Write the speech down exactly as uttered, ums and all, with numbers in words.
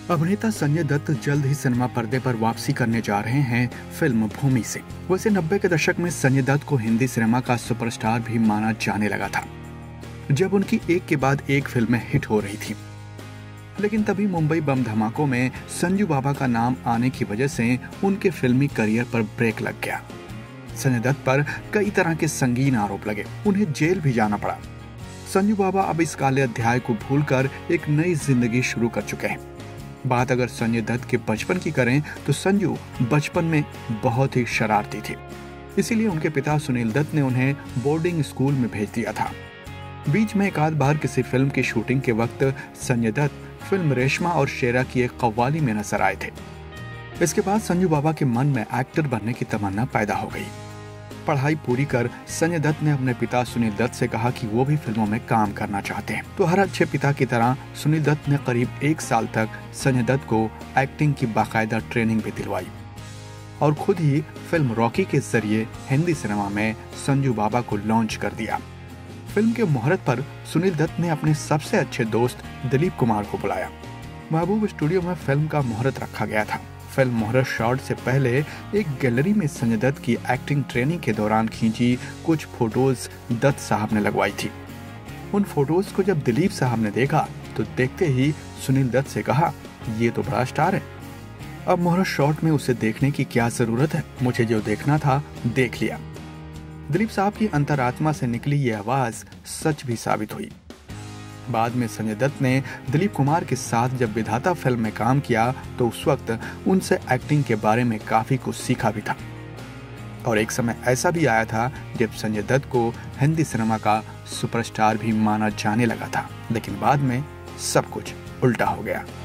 अभिनेता संजय दत्त जल्द ही सिनेमा पर्दे पर वापसी करने जा रहे हैं फिल्म भूमि से। वैसे नब्बे के दशक में संजय दत्त को हिंदी सिनेमा का सुपरस्टार भी माना जाने लगा था, जब उनकी एक के बाद एक फिल्में हिट हो रही थी। लेकिन तभी मुंबई बम धमाकों में संजू बाबा का नाम आने की वजह से उनके फिल्मी करियर पर ब्रेक लग गया। संजय दत्त पर कई तरह के संगीन आरोप लगे, उन्हें जेल भी जाना पड़ा। संजू बाबा अब इस काले अध्याय को भूलकर एक नई जिंदगी शुरू कर चुके हैं। बात अगर संजय दत्त के बचपन की करें तो संजू बचपन में बहुत ही शरारती थे, इसीलिए उनके पिता सुनील दत्त ने उन्हें बोर्डिंग स्कूल में भेज दिया था। बीच में एक आध बार किसी फिल्म की शूटिंग के वक्त संजय दत्त फिल्म रेशमा और शेरा की एक कव्वाली में नजर आए थे। इसके बाद संजू बाबा के मन में एक्टर बनने की तमन्ना पैदा हो गई। पढ़ाई पूरी कर संजय दत्त ने अपने पिता सुनील दत्त से कहा कि वो भी फिल्मों में काम करना चाहते हैं। तो हर अच्छे पिता की तरह सुनील दत्त ने करीब एक साल तक संजय दत्त को एक्टिंग की बाकायदा ट्रेनिंग भी दिलवाई और खुद ही फिल्म रॉकी के जरिए हिंदी सिनेमा में संजू बाबा को लॉन्च कर दिया। फिल्म के मुहूर्त पर सुनील दत्त ने अपने सबसे अच्छे दोस्त दिलीप कुमार को बुलाया। महबूब स्टूडियो में फिल्म का मुहूर्त रखा गया था। फिल्म मुहूर्त शॉट से पहले एक गैलरी में संजय दत्त की एक्टिंग ट्रेनिंग के दौरान खींची कुछ फोटोज दत्त साहब ने लगवाई थी। उन फोटोज को जब दिलीप साहब ने देखा तो देखते ही सुनील दत्त से कहा, ये तो बड़ा स्टार है, अब मुहूर्त शॉट में उसे देखने की क्या जरूरत है, मुझे जो देखना था देख लिया। दिलीप साहब की अंतरात्मा से निकली ये आवाज सच भी साबित हुई। बाद में संजय दत्त ने दिलीप कुमार के साथ जब विधाता फिल्म में काम किया तो उस वक्त उनसे एक्टिंग के बारे में काफी कुछ सीखा भी था। और एक समय ऐसा भी आया था जब संजय दत्त को हिंदी सिनेमा का सुपरस्टार भी माना जाने लगा था, लेकिन बाद में सब कुछ उल्टा हो गया।